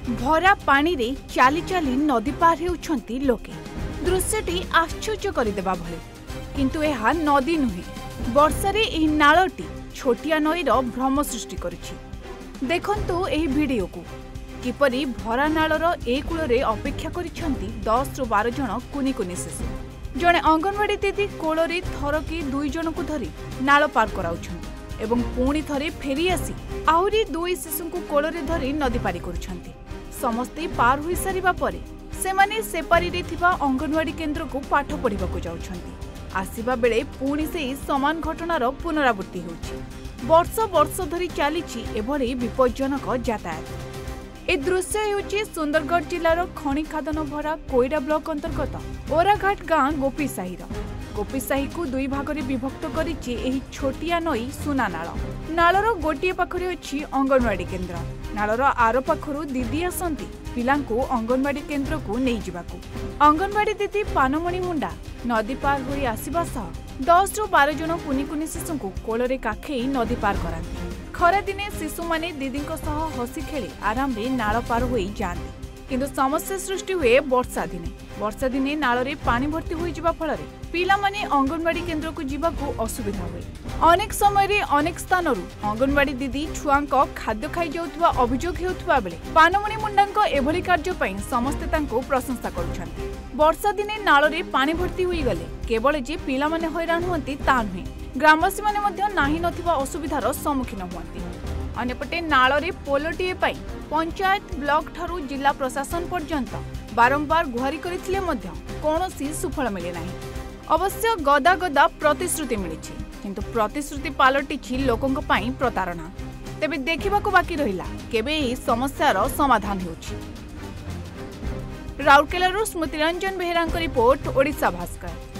भरा पानी रे चाली चाली नदी पार हेउछंती लोके। दृश्यटी आश्चर्य करदेबा भले, किंतु यह नदी नुहे, वर्षारे एही नाळटी छोटिया नईर भ्रम सृष्टि करिछि। देखंतु एही वीडियो को किपरि भरा नाळर ए कूलरे अपेक्षा करिछंती 10 ରୁ 12 जण कुनी कुनी शिशु। जणे अंगनवाड़ी दीदी कोଳରେ थरकी 2 जण को धरी नाळ पार कराउछंती एवं पुणी थरे फेरी आसी आउरी 2 शिशु को कोଳରେ धरी नदी पारी करुछंती। समस्ते पार होई सारिबा परे सेमाने सेपारी रे थिबा अंगनवाड़ी केंद्र को पाठ पढ़िबा को जाउछंती। आसीबा बेले पुणी सेही समान घटनार पुनरावृत्ति होउछि। वर्ष वर्ष धरी चलीछि एभଳି विपज्जनक यातायात। ए दृश्य हेउछि सुंदरगढ़ जिलार खणी खादन भरा कोईडा ब्लॉक अंतर्गत ओराघाट गाँ गोपीसाहीर। गोपीसाही को 2 भागरे विभक्त करिछि एही छोटिया नई सुना नाळ। नाळर गोटिए पाखरे अछि अंगनवाड़ी केंद्र। नाळर आरो पाखरु दीदी आसंती पिलांको अंगनवाड़ी केंद्र को नै जिबाकू। अंगनवाड़ी दीदी पानमणि मुंडा नदी पार होई आसीबा सह 10 ରୁ 12 जण कुनी कुनी शिशु को कोଳରେ काखेई नदी पार करांती। खरा दिने शिशु माने दीदींको सह हसी खेली आराम रे नाळ पार होई जांती, किंतु समस्या सृष्टि हुए वर्षा दिने। वर्षा दिने नाଳରେ पानी भर्ती होई जिबा फଳରେ पिला माने अंगनवाड़ी केंद्र को जिबाकू असुविधा हुए। अनेक समय रे अनेक स्थानरू अंगनवाड़ी दीदी छुआंको खाद्य खाई जाउथबा अभियोग हेउथबा बेले पानमणि मुंडांको एभली कार्य पई समस्त तांको प्रशंसा करूछन्ती। वर्षा दिने नाଳରେ पानी भर्ती होई गले केवल जे पिला माने हैरान हुअंती ता नुहे, ग्रामवासी माने मध्य नाही नथिबा असुविधार सम्मुखीन हुअंती। अन्यपटे नाଳରେ पोलटीए पई पंचायत ब्लॉक ठारू जिला प्रशासन पर्यंत बारंबार गुहारी करथिले मध्य कोनोसी सुफल मिले नाही। अवश्य गदा गदा प्रतिश्रुति मिलिछि, किंतु प्रतिश्रुति पालटिछि लोकंक पई प्रतारणा। तेबे देखिबाको बाकी रहिला केबे एही समस्यार समाधान होछि। राउरकेलारू स्मृतिरंजन बेहेरांक रिपोर्ट, ओडिशा भास्कर।